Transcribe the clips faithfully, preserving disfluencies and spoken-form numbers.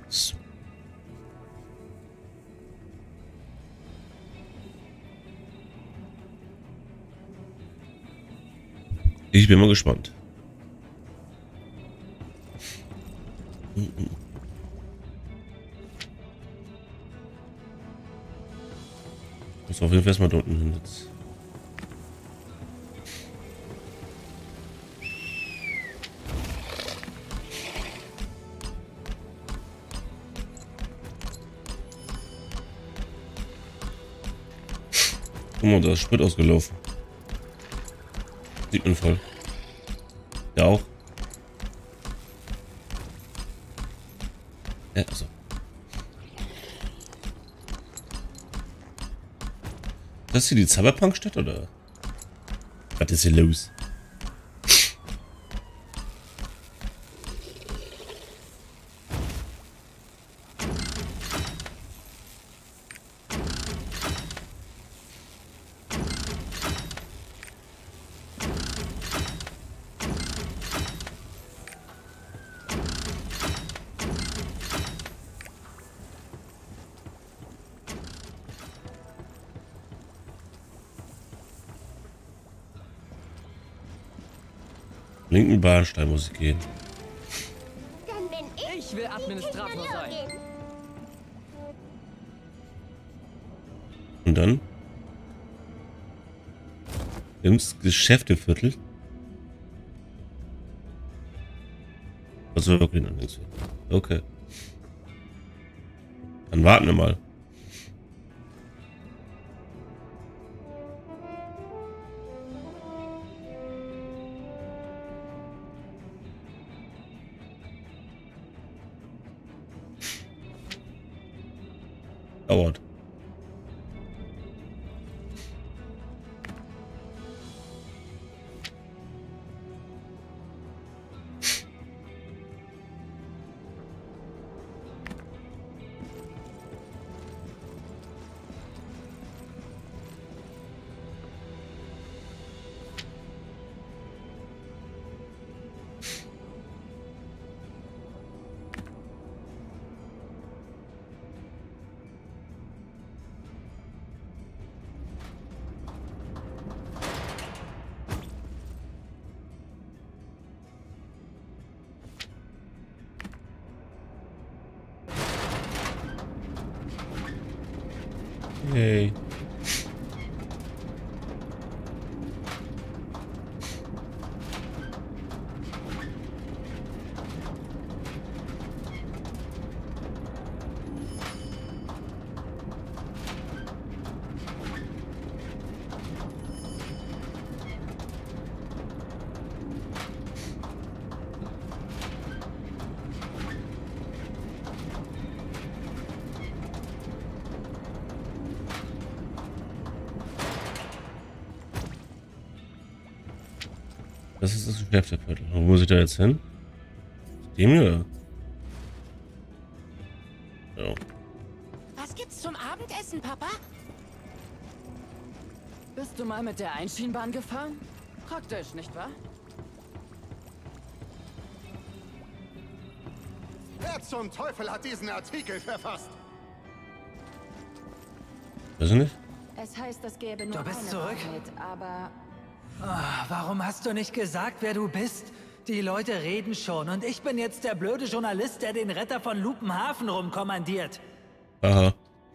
So. Ich bin mal gespannt. Muss auf jeden Fall erstmal da unten hin jetzt. Guck mal, da ist Sprit ausgelaufen. Sieht man voll. Ja auch. Ja, also. Das ist hier die Cyberpunk-Stadt, oder? Was ist hier los? Linken Bahnsteig muss ich gehen. Dann bin ich, Ich will Administrator sein. Technologin. Und dann? Ins Geschäfteviertel. Also wirklich noch nichts. Okay. Dann warten wir mal. Dauert. Yay. Das ist das Geschäfteviertel. Wo muss ich da jetzt hin? Dem hier? Ja. Was gibt's zum Abendessen, Papa? Bist du mal mit der Einschienbahn gefahren? Praktisch, nicht wahr? Wer zum Teufel hat diesen Artikel verfasst? Weiß ich nicht. Es heißt, es gäbe nur Du bist eine zurück? Wahrheit, aber Ah, warum hast du nicht gesagt, wer du bist? Die Leute reden schon und ich bin jetzt der blöde Journalist, der den Retter von Lupenhafen rumkommandiert. Aha.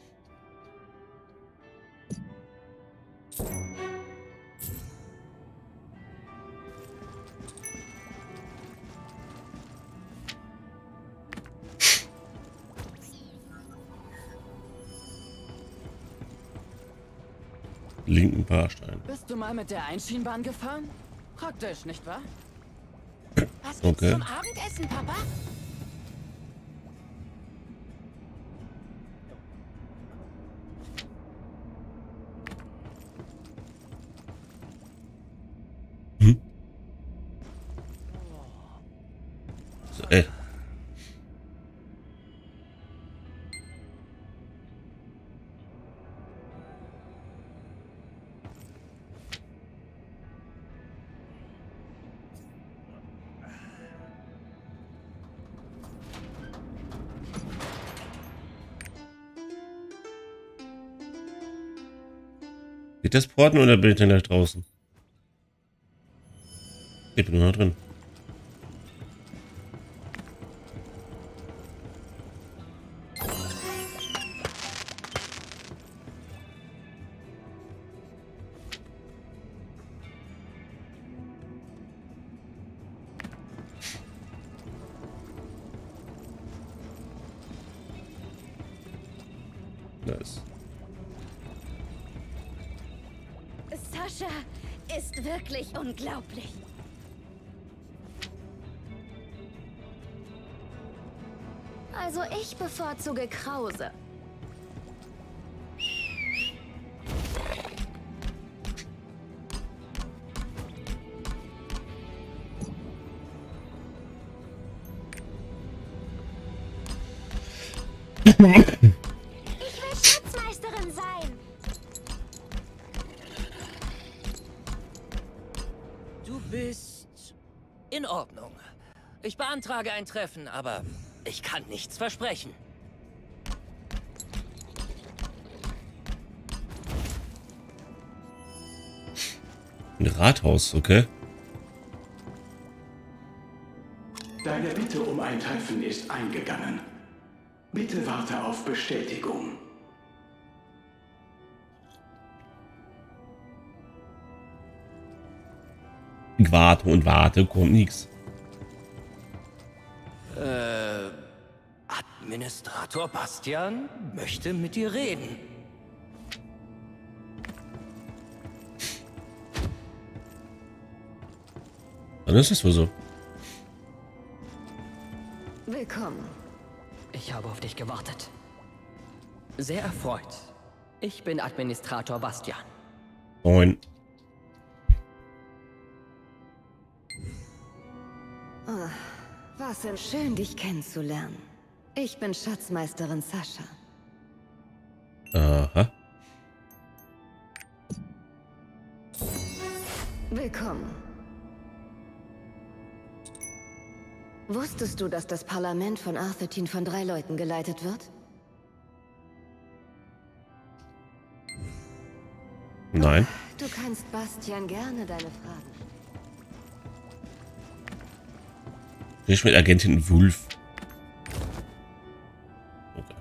Linken Bahnsteig. Bist du mal mit der Einschienbahn gefahren? Praktisch, nicht wahr? Was gibt's Okay. zum Abendessen, Papa? Hm? So, ey. Geht das Porten oder bin ich dann gleich draußen? Ich bin nur noch drin. Nice. Sascha ist wirklich unglaublich. Also ich bevorzuge Krause. Ich will Schatzmeisterin sein. Du bist in Ordnung. Ich beantrage ein Treffen, aber ich kann nichts versprechen. Ein Rathaus, okay. Deine Bitte um ein Treffen ist eingegangen. Bitte warte auf Bestätigung. Ich warte und warte, kommt nichts. Äh, Administrator Bastian möchte mit dir reden. Dann ist es wohl so. Willkommen. Ich habe auf dich gewartet. Sehr erfreut. Ich bin Administrator Bastian. Moin. Oh, was denn schön, dich kennenzulernen. Ich bin Schatzmeisterin Sascha. Aha. Willkommen. Wusstest du, dass das Parlament von Arthetin von drei Leuten geleitet wird? Nein. Du kannst Bastian gerne deine Fragen stellen. Ich mit Agentin Wulf. Okay.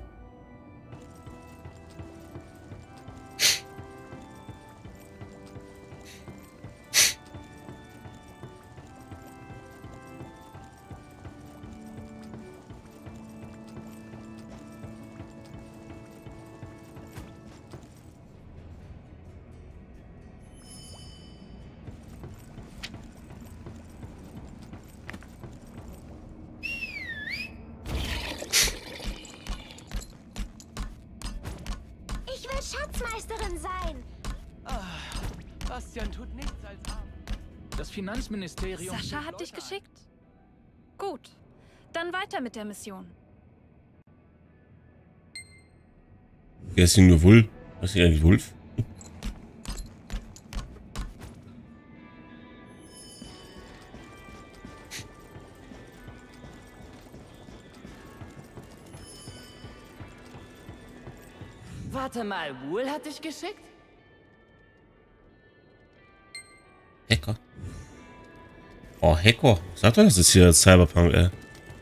Ich will Schatzmeisterin sein. Bastian tut nichts als Arbeit. Das Finanzministerium... Sascha hat dich geschickt? Gut. Dann weiter mit der Mission. Wer ist denn nur Wulf? Was ist denn eigentlich Wulf? Warte mal, Wool hat dich geschickt? Hacker. Oh, Hacker. Sag doch, das ist hier Cyberpunk, ey.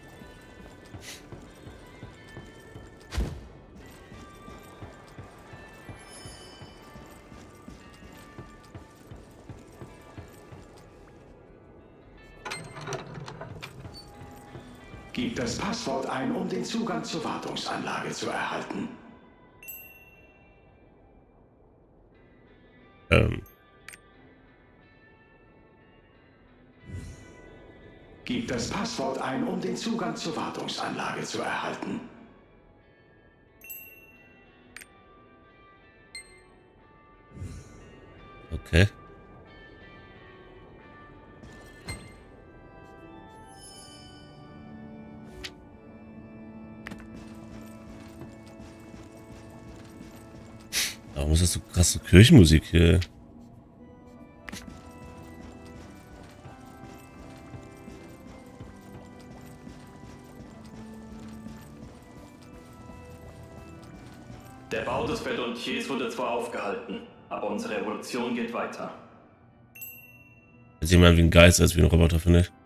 Gib das Passwort ein, um den Zugang zur Wartungsanlage zu erhalten. Ähm. Gib das Passwort ein, um den Zugang zur Wartungsanlage zu erhalten. Okay. Warum ist das so krasse Kirchenmusik hier? Der Bau des Bedontiers wurde zwar aufgehalten, aber unsere Evolution geht weiter. Sieht man wie ein Geist als wie ein Roboter, finde ich.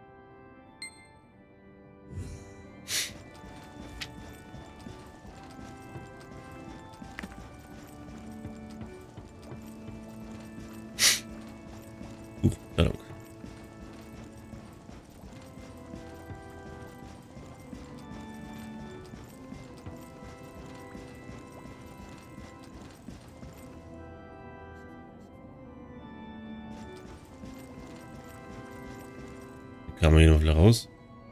Uh, Ladung. Kann man hier noch wieder raus?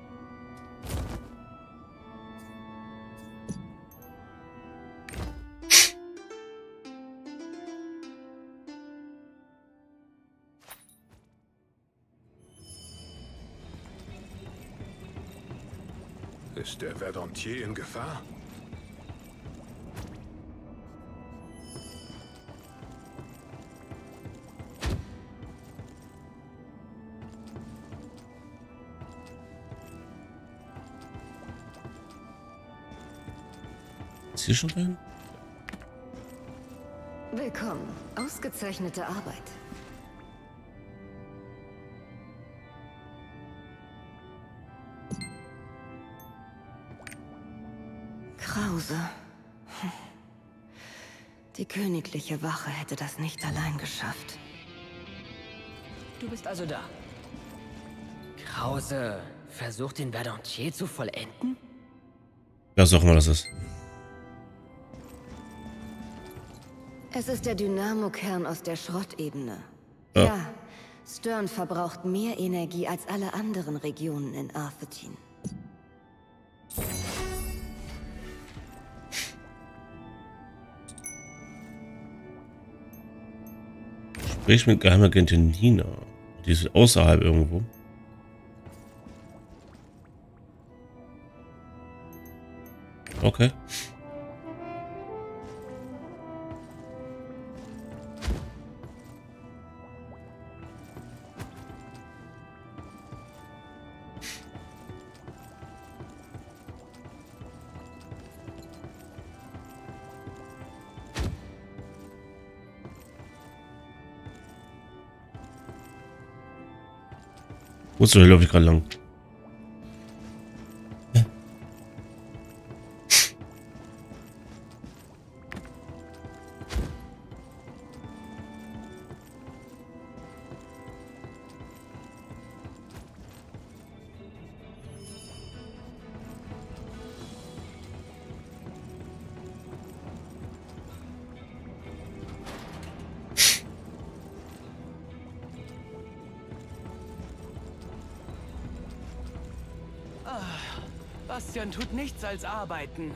Ist der Verdantier in Gefahr? Ist hier schon rein? Willkommen. Ausgezeichnete Arbeit. Krause. Hm. Die königliche Wache hätte das nicht allein geschafft. Du bist also da. Krause versucht, den Verdantier zu vollenden? Was auch immer das ist. Es ist der Dynamo-Kern aus der Schrottebene. Ja. Ja, Stern verbraucht mehr Energie als alle anderen Regionen in Arthetin. Sprich mit Geheimagentin Nina. Die ist außerhalb irgendwo. Okay. Wo zur Hölle laufe ich gerade lang? Ja. Bastian tut nichts als arbeiten.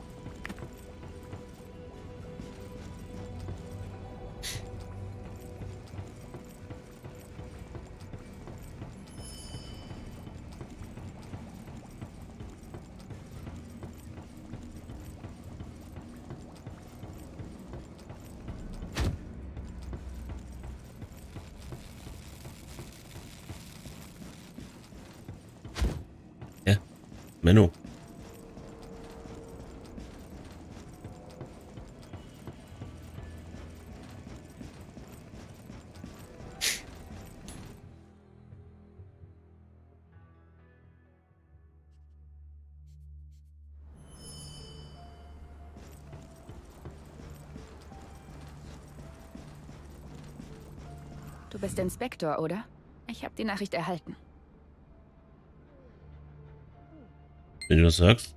Ja, Menno. Du bist Inspektor, oder? Ich habe die Nachricht erhalten. Wenn du das sagst.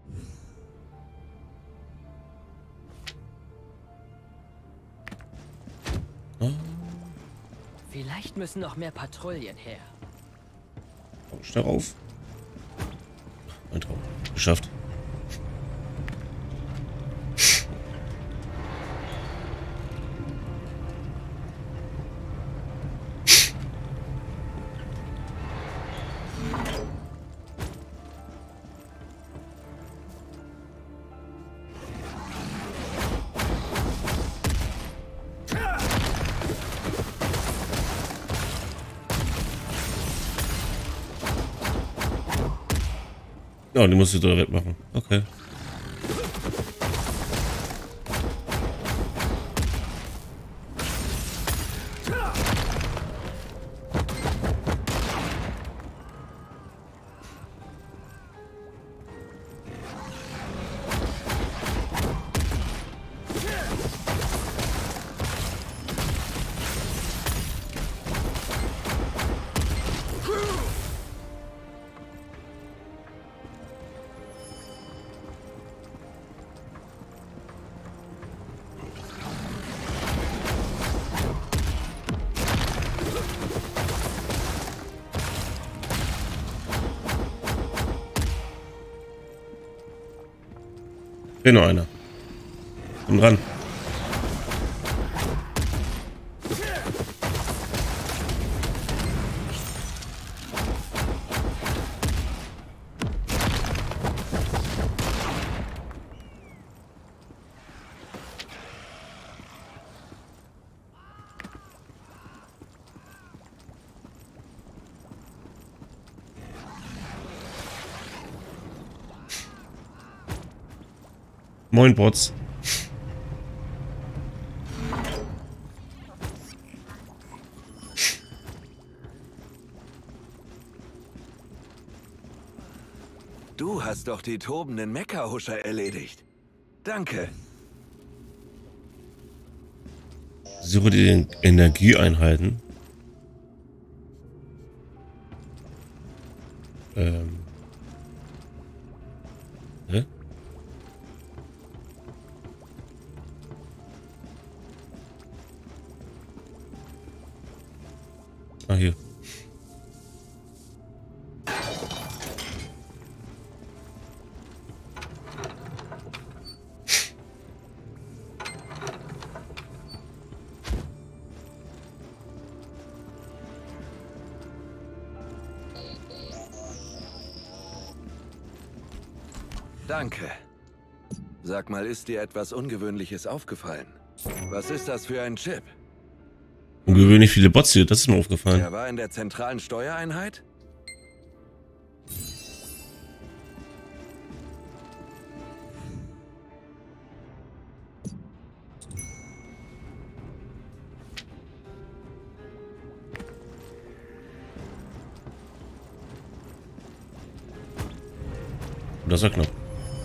Oh. Vielleicht müssen noch mehr Patrouillen her. Steh auf. Ein Traum. Geschafft. Ja, die musst du direkt machen. Okay. Fehlt noch einer. Komm dran. Moin, Bots. Du hast doch die tobenden Mecha-Huscher erledigt. Danke. Suche die Energieeinheiten. Ähm. Hä? Ah, hier. Danke. Sag mal, ist dir etwas Ungewöhnliches aufgefallen? Was ist das für ein Chip? Ungewöhnlich viele Bots hier, das ist mir aufgefallen. Der war in der zentralen Steuereinheit? Das war knapp.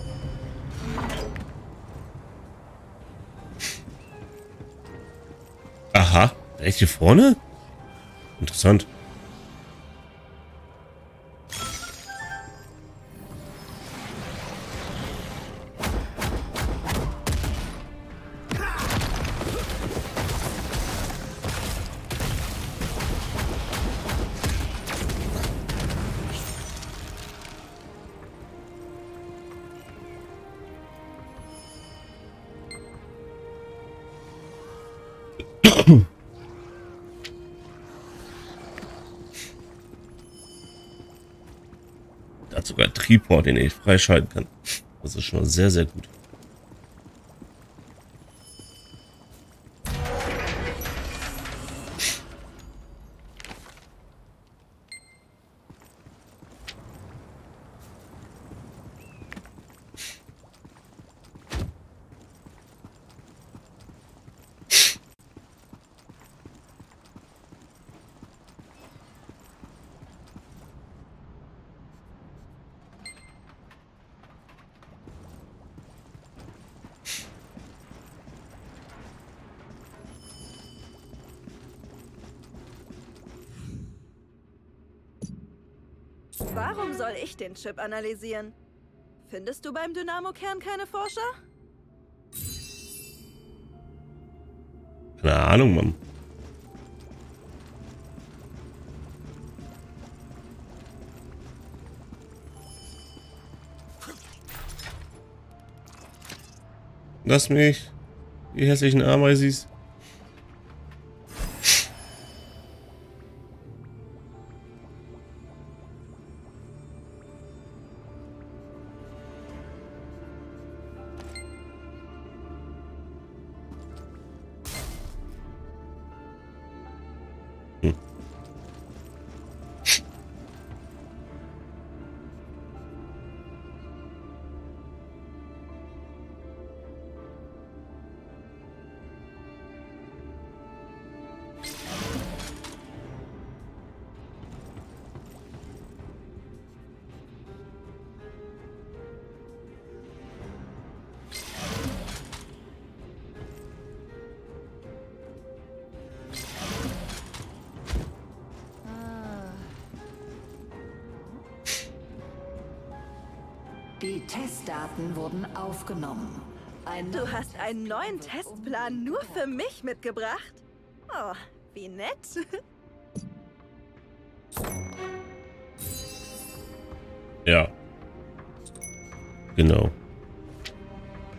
Aha, echt hier vorne? Interessant. Da hat sogar Tripod, den ich freischalten kann. Das ist schon mal sehr, sehr gut. Warum soll ich den Chip analysieren? Findest du beim Dynamo-Kern keine Forscher? Keine Ahnung, Mann. Lass mich, die hässlichen Ameisis. Die Testdaten wurden aufgenommen. Ein Du hast einen neuen Testplan nur für mich mitgebracht? Oh, wie nett. Ja. Genau.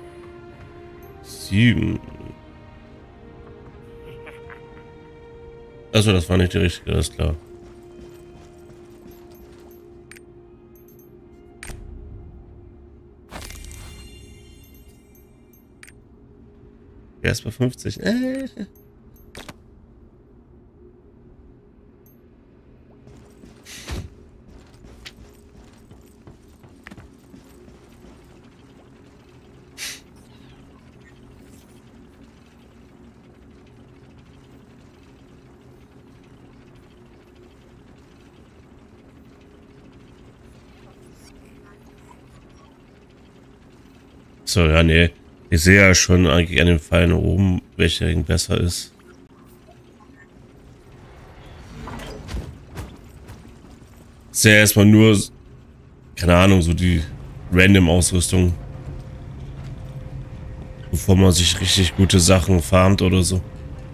sieben. Also das war nicht die richtige, das ist klar. Erst bei fünfzig. Äh. So, ja, nee. Ich sehe ja schon eigentlich an den Pfeilen oben, welcher besser ist. Ich sehe erstmal nur, keine Ahnung, so die Random-Ausrüstung. Bevor man sich richtig gute Sachen farmt oder so.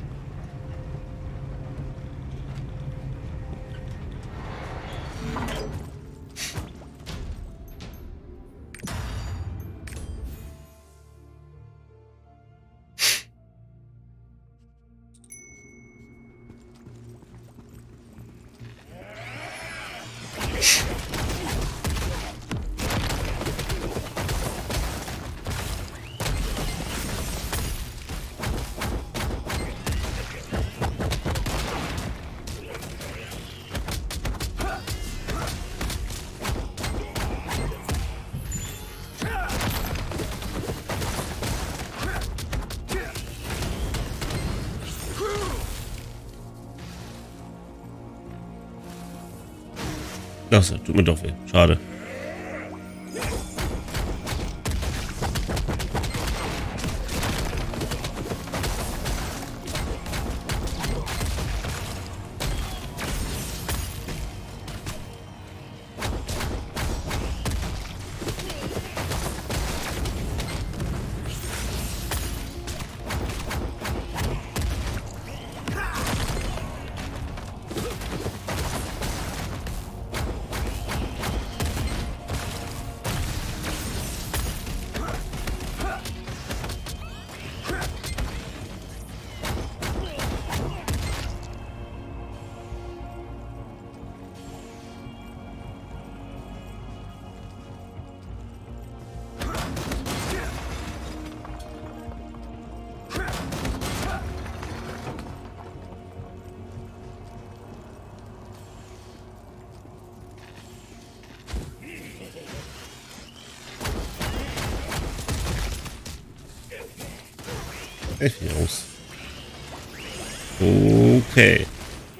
Das tut mir doch weh. Schade. Echt raus. Okay.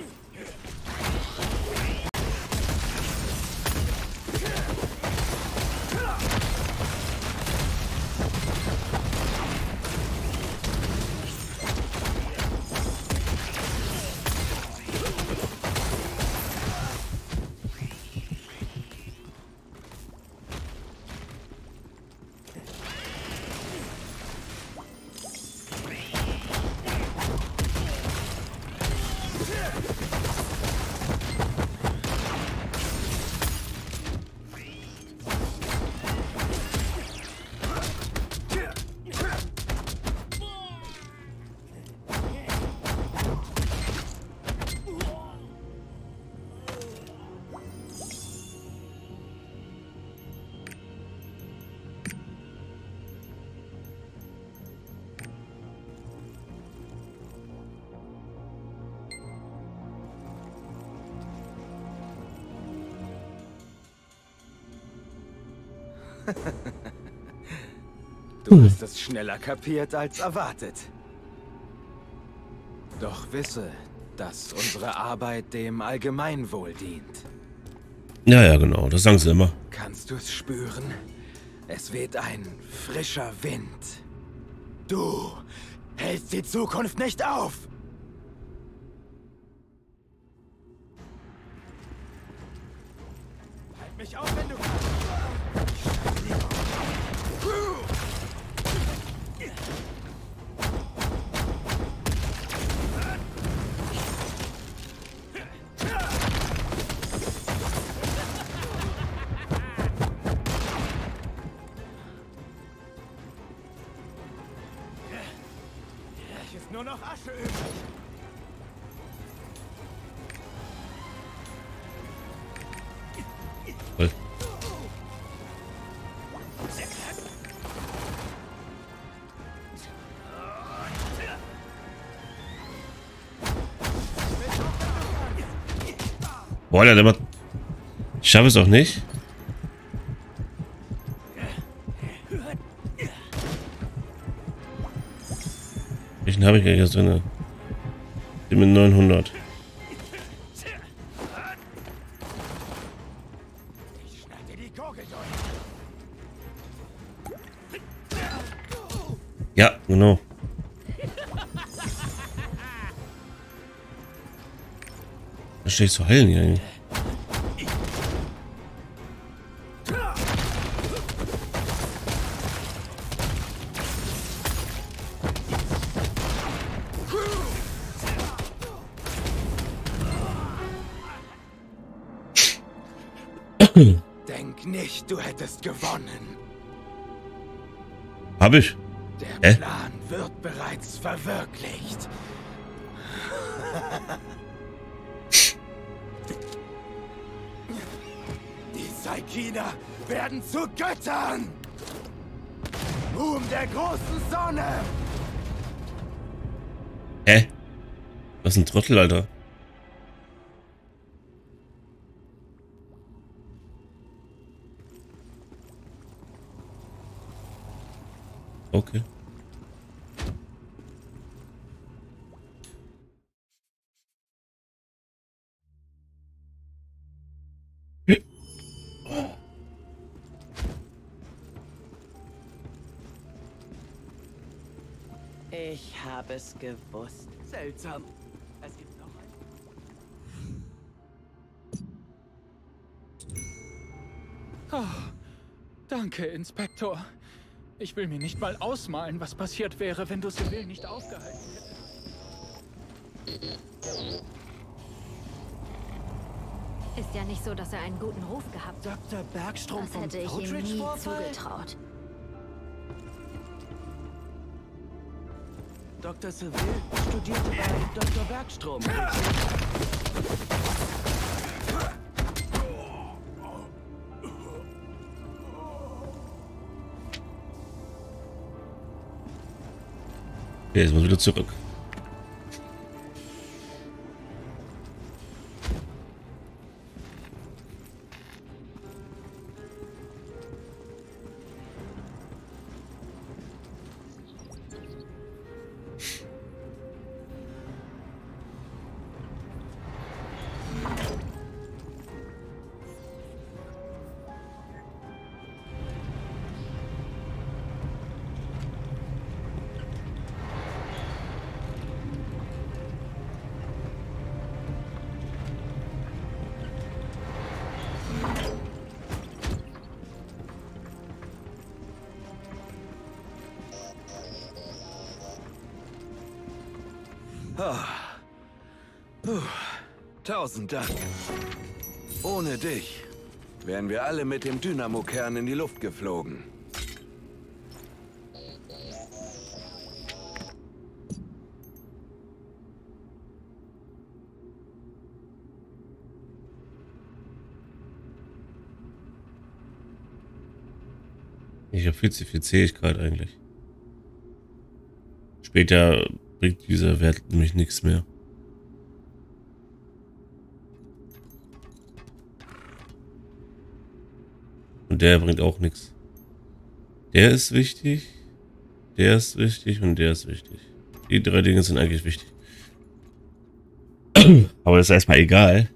Du hast es schneller kapiert als erwartet. Doch wisse, dass unsere Arbeit dem Allgemeinwohl dient. Ja, ja, genau. Das sagen sie immer. Kannst du es spüren? Es weht ein frischer Wind. Du hältst die Zukunft nicht auf! Halt mich auf, wenn du kannst! nur noch Asche übrig. Voll. Boah, der macht. Ich schaffe es auch nicht. Welchen habe ich ja jetzt drin? Den mit neunhundert. Ja, genau. Da stehe ich zu heilen hier. Denk nicht, du hättest gewonnen. Hab ich. Der Hä? Plan wird bereits verwirklicht. Die Saikina werden zu Göttern. Ruhm der großen Sonne. Hä? Was ist ein Trottel, Alter? Okay. Ich habe es gewusst. Seltsam. Es gibt noch ein... Oh, danke, Inspektor. Ich will mir nicht mal ausmalen, was passiert wäre, wenn du Seville nicht aufgehalten hättest. Ist ja nicht so, dass er einen guten Ruf gehabt hat. Doktor Bergstrom Das vom hätte ich ihm nie Outreach-Vorfall? zugetraut. Doktor Seville studierte bei Doktor Bergstrom. Okay, jetzt muss wieder zurück. Oh. Puh. Tausend Dank. Ohne dich wären wir alle mit dem Dynamokern in die Luft geflogen. Ich habe viel zu viel Zähigkeit eigentlich. Später bringt dieser Wert nämlich nichts mehr. Und der bringt auch nichts. Der ist wichtig, der ist wichtig und der ist wichtig. Die drei Dinge sind eigentlich wichtig. Aber das ist erstmal egal.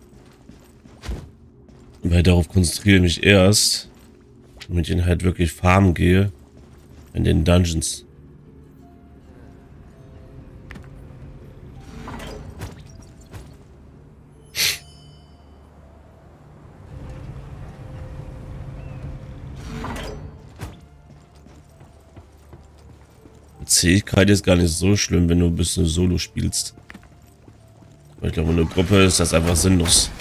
Weil darauf konzentriere ich mich erst, damit ich halt wirklich farmen gehe in den Dungeons. Zähigkeit ist gar nicht so schlimm, wenn du ein bisschen Solo spielst. Ich glaube, in der Gruppe ist das einfach sinnlos.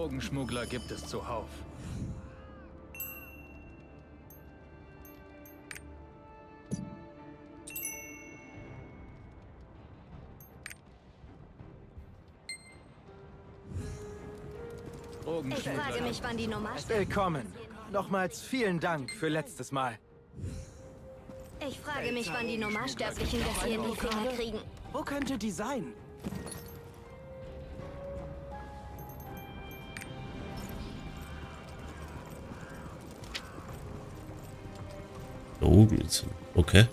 Drogenschmuggler gibt es zuhauf. Ich frage mich, wann die Nummer... Willkommen. Nochmals vielen Dank für letztes Mal. Ich frage mich, wann die Normalsterblichen das hier in die Finger kriegen. Wo könnte die sein? Da oben ist. Okay.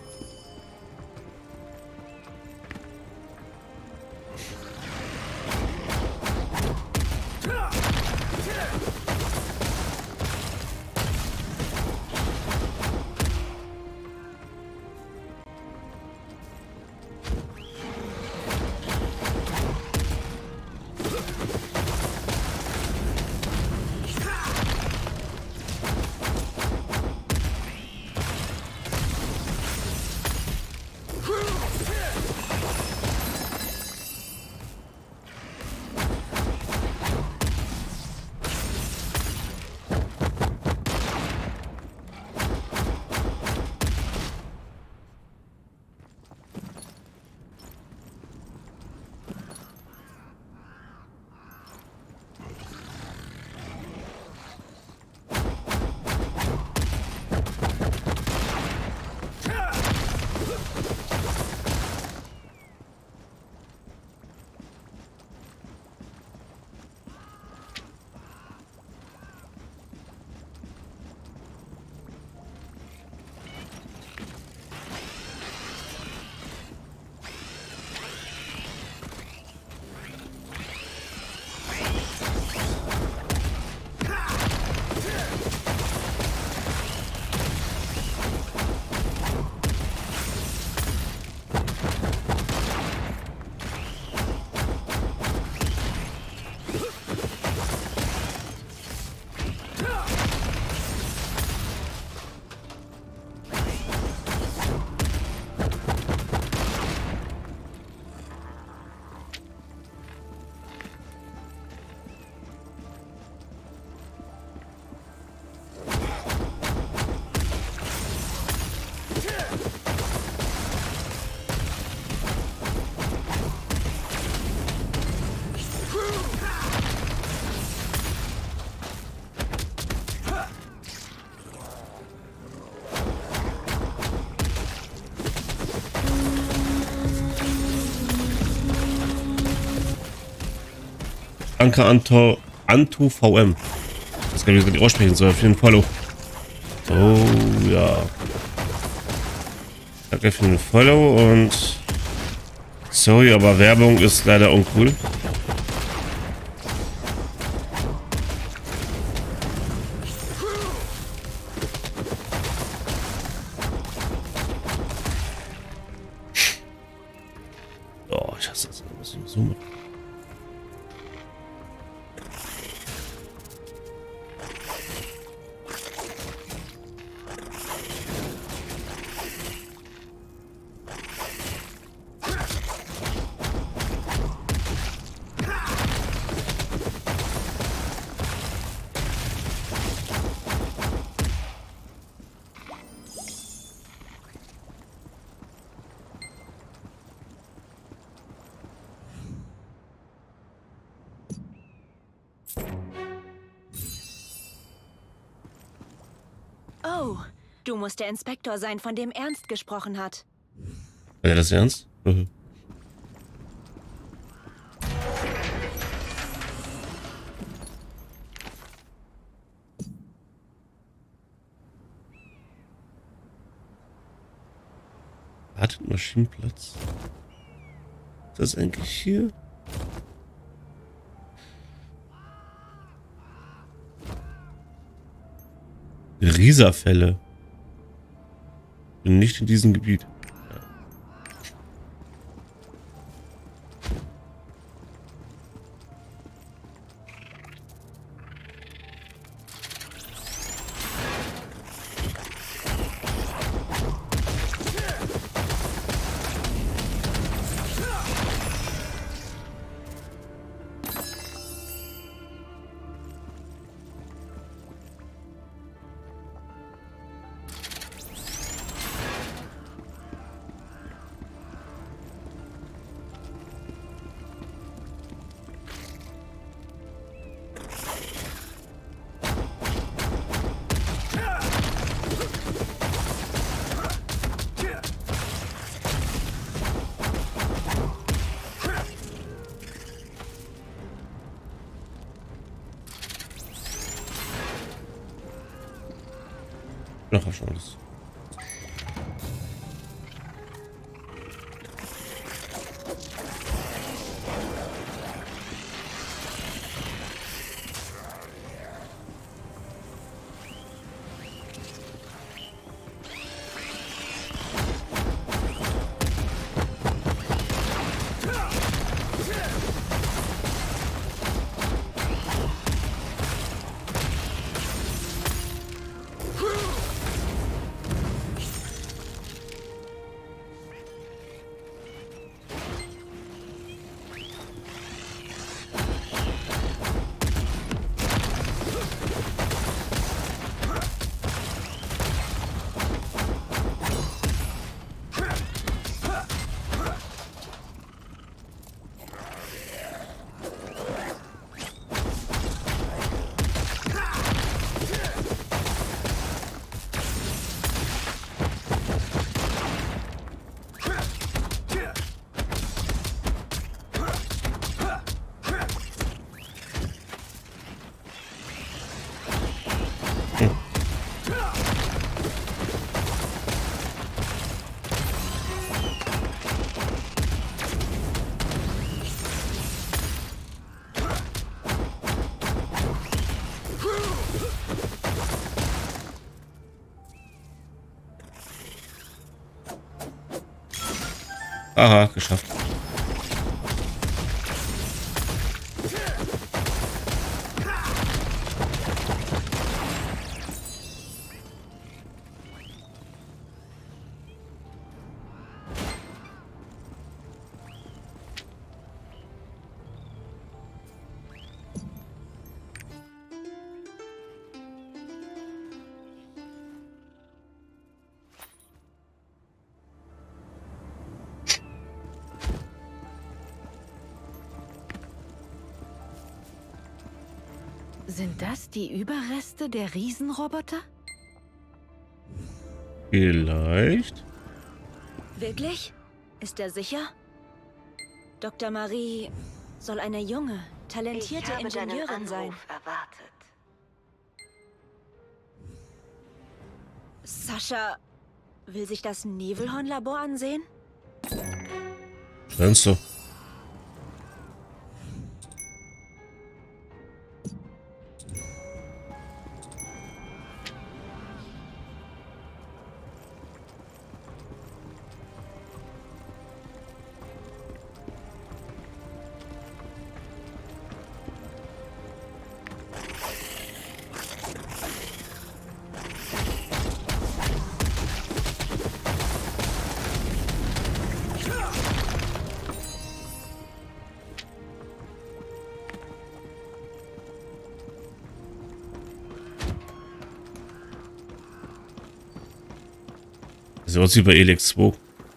Danke, Anto, Anto V M. Das kann ich jetzt nicht aussprechen soll. Für den Follow. Oh, ja. Danke für den Follow und... Sorry, aber Werbung ist leider uncool. Oh, ich hasse das. Was ich so machen. Oh, du musst der Inspektor sein, von dem Ernst gesprochen hat. War das ernst? Mhm. Wartet, Maschinenplatz. Ist das eigentlich hier? Rieserfälle. Bin nicht in diesem Gebiet. Ach, hab schon alles. Aha, geschafft. Sind das die Überreste der Riesenroboter? Vielleicht. Wirklich? Ist er sicher? Doktor Marie soll eine junge, talentierte Ingenieurin sein. Erwartet. Sascha will sich das Nebelhorn-Labor ansehen? Kannst du. So was wie bei Elex zwei.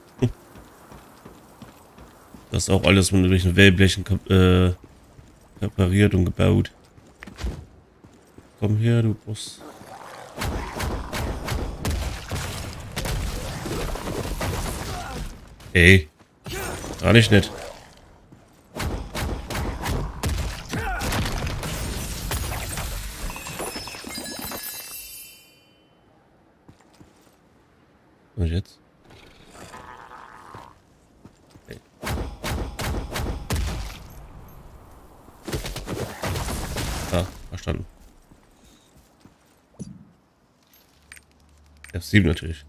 Das ist auch alles mit irgendwelchen Wellblechen äh, repariert und gebaut. Komm her, du Boss. Ey. Gar nicht nett. Und jetzt? Okay. Ah, verstanden. F sieben natürlich.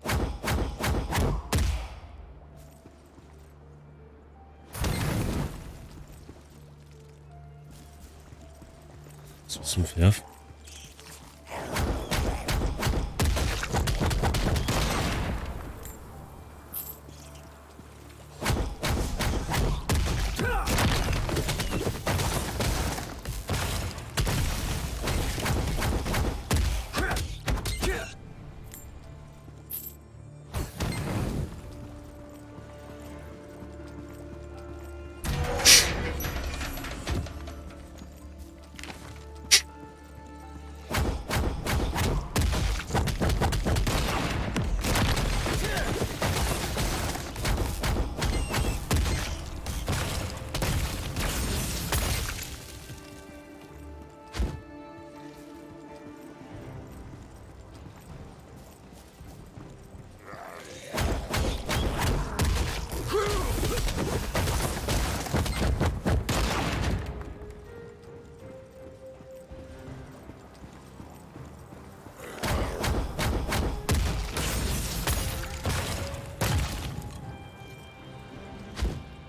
So zum Werfen.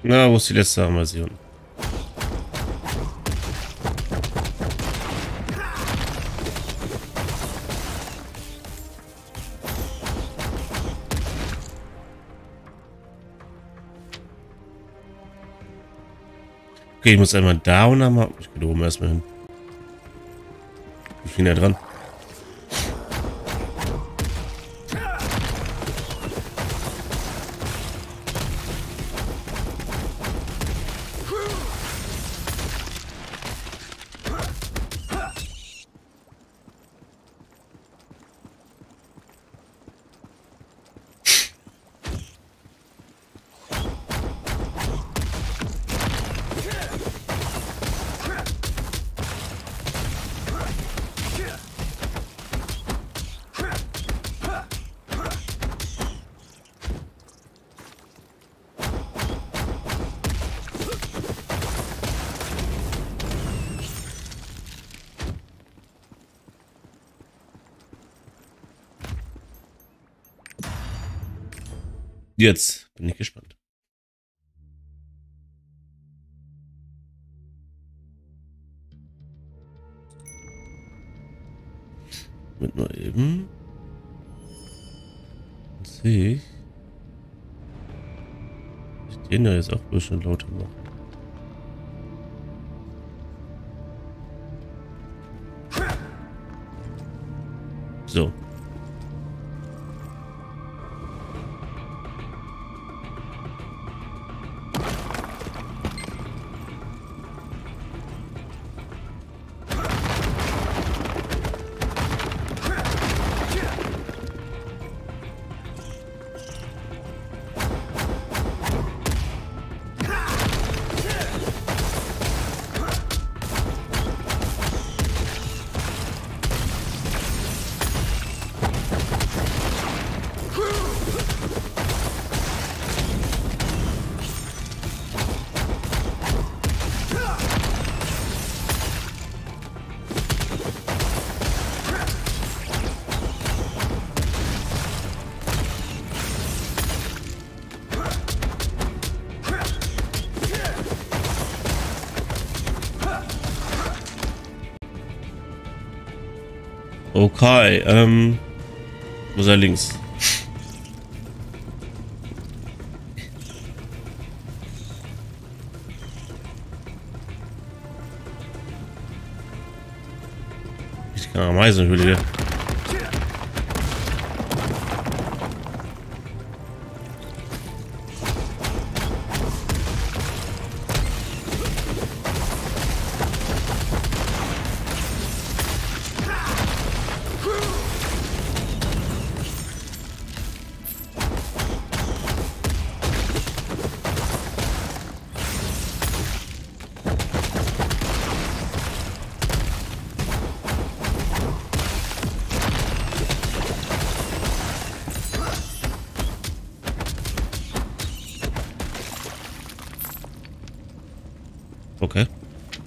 Na, wo ist die letzte Invasion? Okay, ich muss einmal da und einmal... Ich gehe oben erstmal hin. Ich bin ja dran. Jetzt bin ich gespannt. Mit mal eben. Jetzt sehe ich. Ich den da jetzt auch ein bisschen lauter machen. So. Okay, ähm... wo ist er links? Ich kann am Eisenhöhle hier. Okay.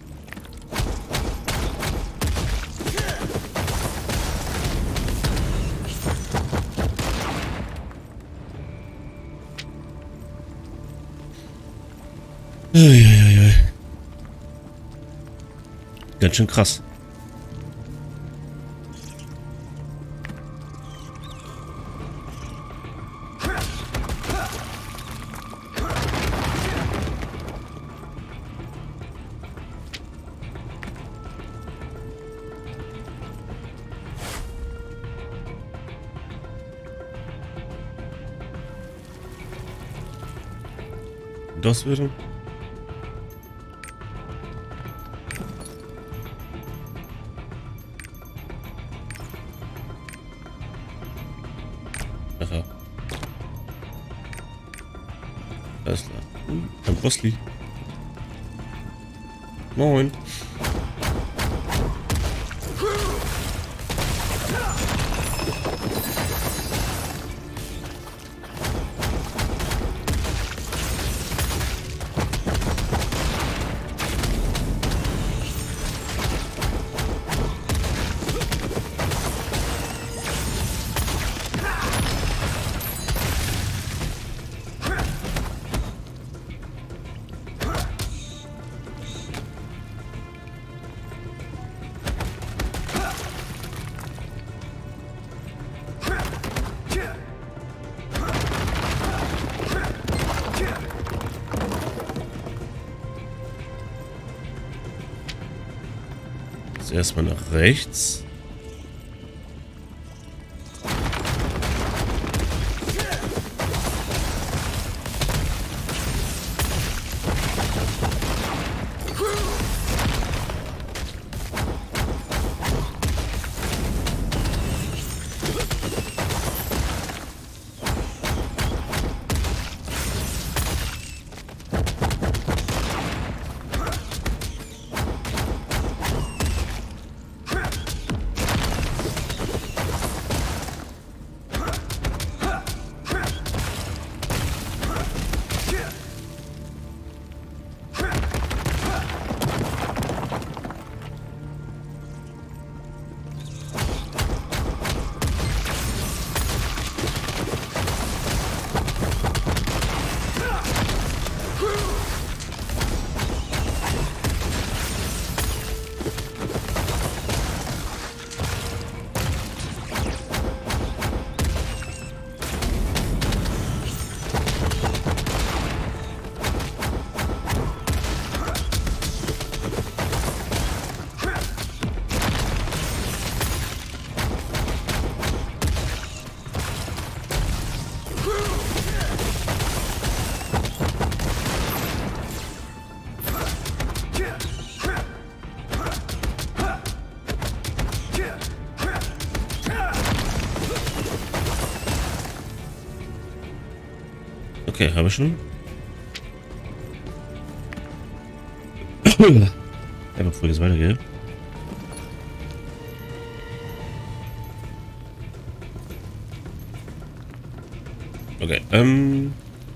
Uiuiui. Ganz schön krass. Das würde. Aha. Alles klar. Ein Postli. Moin. Jetzt erstmal nach rechts. Okay, habe ich schon. Ja, bevor ich jetzt weitergehe. Okay, ähm.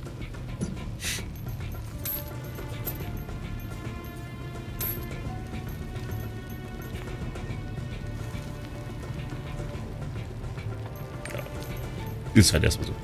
Ja. Ist halt erstmal so.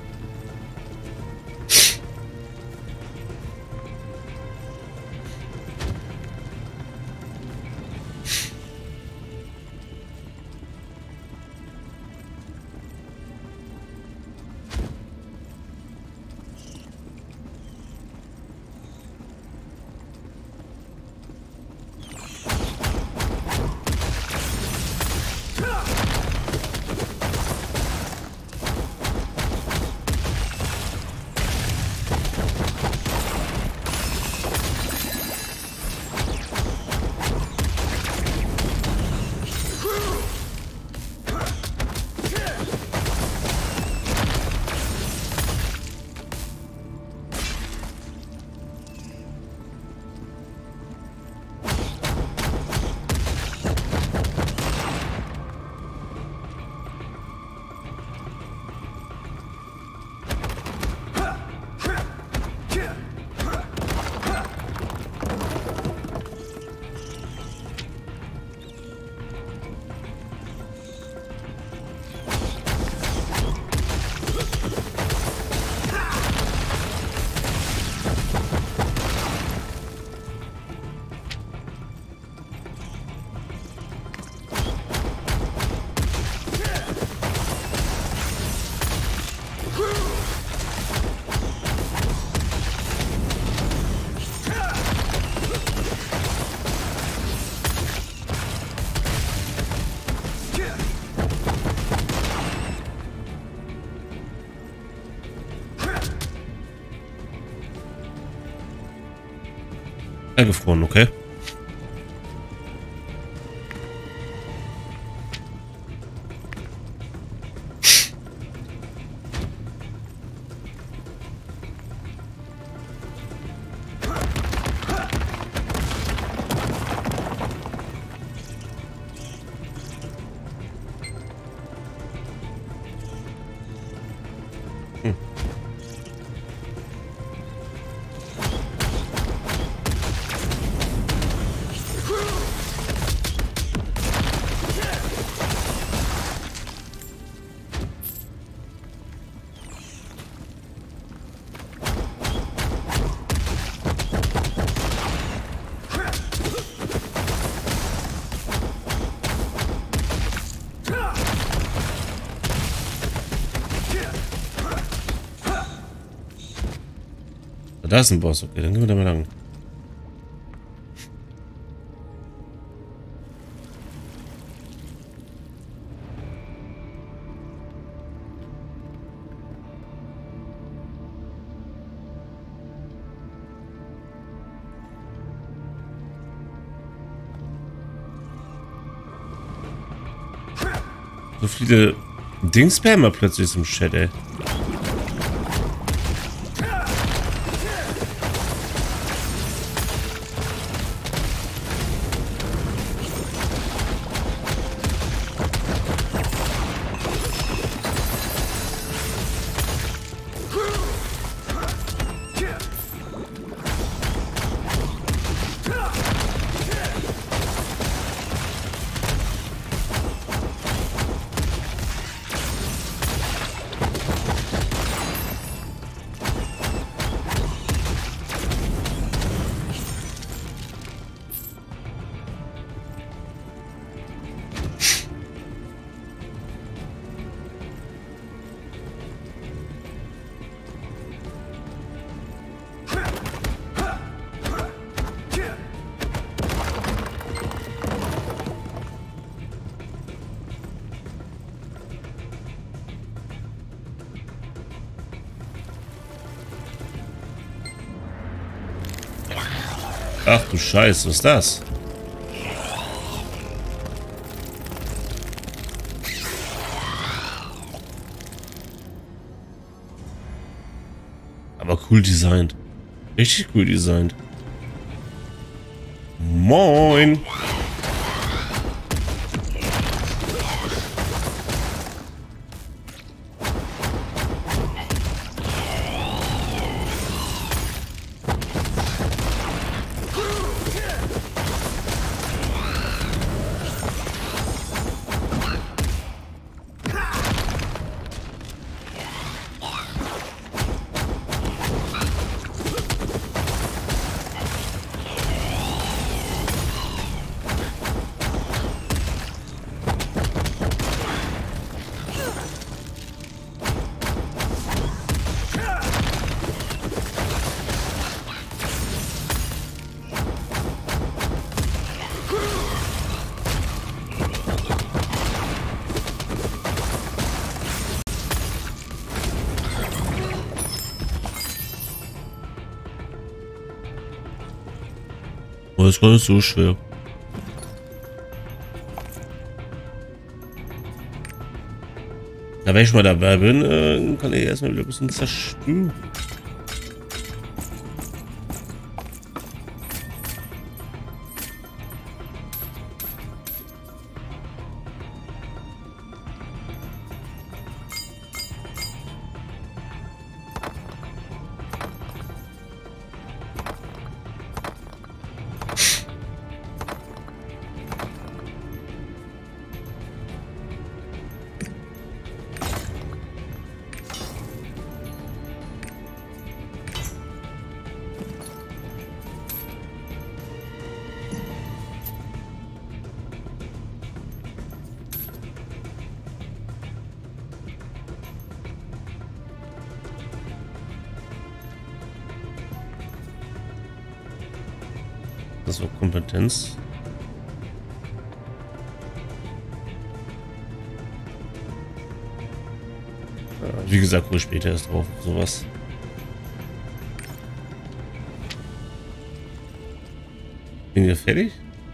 Gefroren, okay. Hm. Da ist ein Boss, okay, dann gehen wir da mal lang. So viele Dingspammer plötzlich im Chat, ey. Ach du Scheiße, was ist das? Aber cool designt. Richtig cool designt. Moin! Oh, das ist gar nicht so schwer. Da, wenn ich mal dabei bin, äh, kann ich erstmal wieder ein bisschen zerstören. Das war Kompetenz. Ja, wie gesagt, wohl später erst drauf, sowas. Bin wir fertig?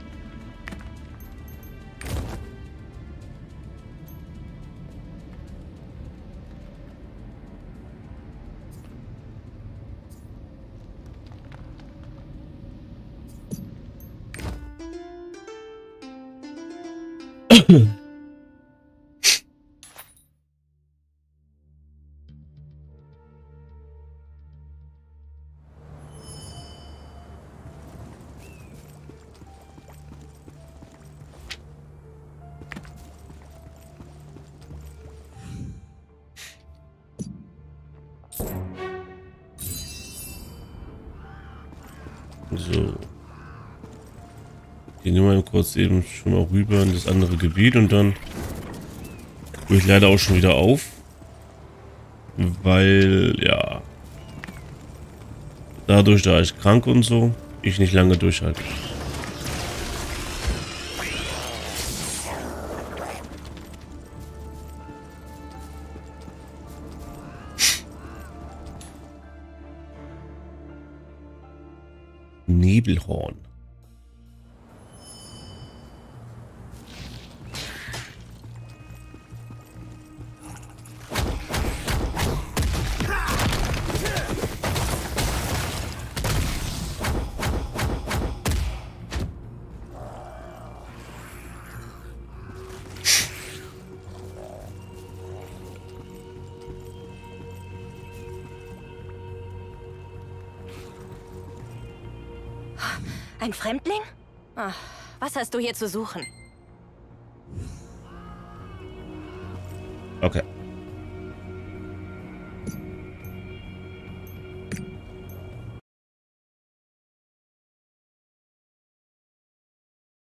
So. Gehen wir mal kurz eben schon mal rüber in das andere Gebiet und dann höre ich leider auch schon wieder auf. Weil, ja. Dadurch, da ich krank und so, ich nicht lange durchhalte. Nebelhorn. Ein Fremdling? Ach, was hast du hier zu suchen? Okay.